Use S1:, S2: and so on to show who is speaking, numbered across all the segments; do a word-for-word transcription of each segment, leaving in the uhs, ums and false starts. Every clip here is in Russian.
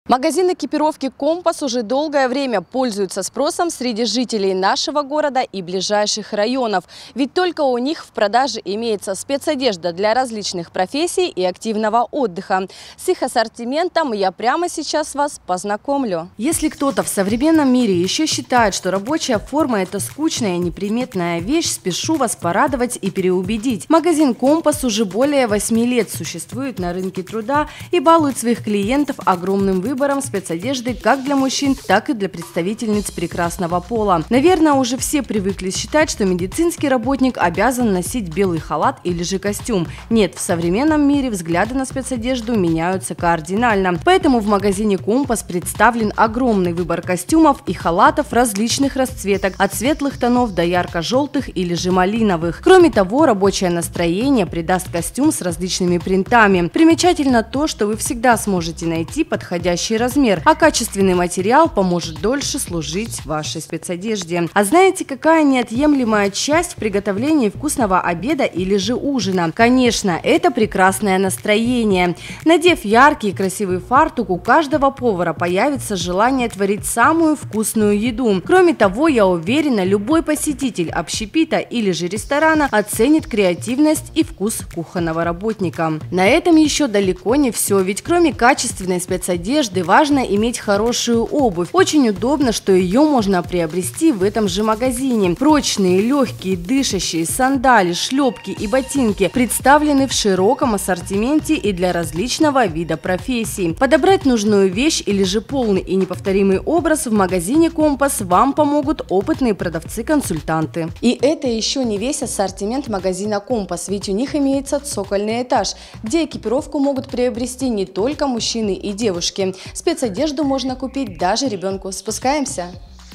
S1: Магазин экипировки «Компас» уже долгое время пользуется спросом среди жителей нашего города и ближайших районов. Ведь только у них в продаже имеется спецодежда для различных профессий и активного отдыха. С их ассортиментом я прямо сейчас вас познакомлю. Если кто-то в современном мире еще считает, что рабочая форма – это скучная и неприметная вещь, спешу вас порадовать и переубедить. Магазин «Компас» уже более восьми лет существует на рынке труда и балует своих клиентов огромным выбором. выбором спецодежды как для мужчин, так и для представительниц прекрасного пола. Наверное, уже все привыкли считать, что медицинский работник обязан носить белый халат или же костюм. Нет, в современном мире взгляды на спецодежду меняются кардинально. Поэтому в магазине «Компас» представлен огромный выбор костюмов и халатов различных расцветок, от светлых тонов до ярко-желтых или же малиновых. Кроме того, рабочее настроение придаст костюм с различными принтами. Примечательно то, что вы всегда сможете найти подходящий размер, а качественный материал поможет дольше служить вашей спецодежде. А знаете, какая неотъемлемая часть в приготовлении вкусного обеда или же ужина? Конечно, это прекрасное настроение. Надев яркий и красивый фартук, у каждого повара появится желание творить самую вкусную еду. Кроме того, я уверена, любой посетитель общепита или же ресторана оценит креативность и вкус кухонного работника. На этом еще далеко не все, ведь кроме качественной спецодежды важно иметь хорошую обувь. Очень удобно, что ее можно приобрести в этом же магазине. Прочные, легкие, дышащие сандали, шлепки и ботинки представлены в широком ассортименте и для различного вида профессий. Подобрать нужную вещь или же полный и неповторимый образ в магазине «Компас» вам помогут опытные продавцы-консультанты. И это еще не весь ассортимент магазина «Компас», ведь у них имеется цокольный этаж, где экипировку могут приобрести не только мужчины и девушки. Спецодежду можно купить даже ребенку. Спускаемся.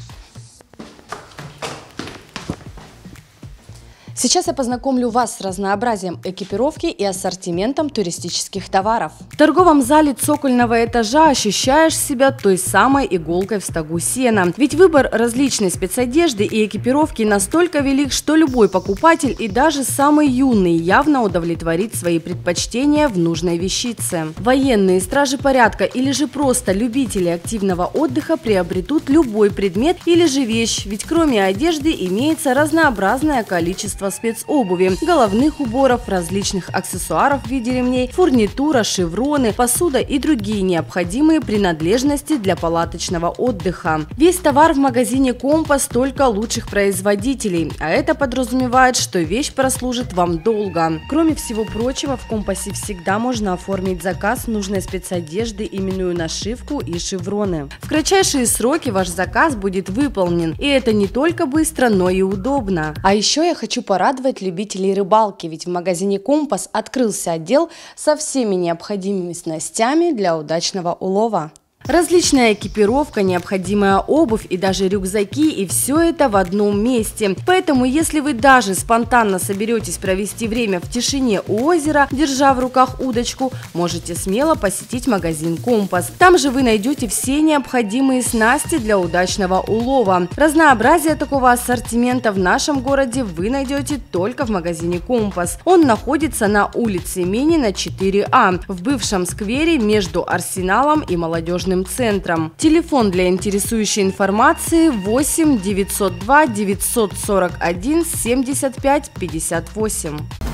S1: Сейчас я познакомлю вас с разнообразием экипировки и ассортиментом туристических товаров. В торговом зале цокольного этажа ощущаешь себя той самой иголкой в стогу сена. Ведь выбор различной спецодежды и экипировки настолько велик, что любой покупатель и даже самый юный явно удовлетворит свои предпочтения в нужной вещице. Военные, стражи порядка или же просто любители активного отдыха приобретут любой предмет или же вещь, ведь кроме одежды имеется разнообразное количество спецобуви, головных уборов, различных аксессуаров в виде ремней, фурнитура, шевроны, посуда и другие необходимые принадлежности для палаточного отдыха. Весь товар в магазине «Компас» только лучших производителей, а это подразумевает, что вещь прослужит вам долго. Кроме всего прочего, в «Компасе» всегда можно оформить заказ нужной спецодежды, именную нашивку и шевроны. В кратчайшие сроки ваш заказ будет выполнен, и это не только быстро, но и удобно. А еще я хочу порадовать Радовать любителей рыбалки, ведь в магазине «Компас» открылся отдел со всеми необходимыми снастями для удачного улова. Различная экипировка, необходимая обувь и даже рюкзаки, и все это в одном месте. Поэтому, если вы даже спонтанно соберетесь провести время в тишине у озера, держа в руках удочку, можете смело посетить магазин «Компас». Там же вы найдете все необходимые снасти для удачного улова. Разнообразие такого ассортимента в нашем городе вы найдете только в магазине «Компас». Он находится на улице Минина, четыре А, в бывшем сквере между Арсеналом и Молодежным центром. Телефон для интересующей информации восемь девятьсот два девятьсот сорок один семьдесят пять пятьдесят восемь.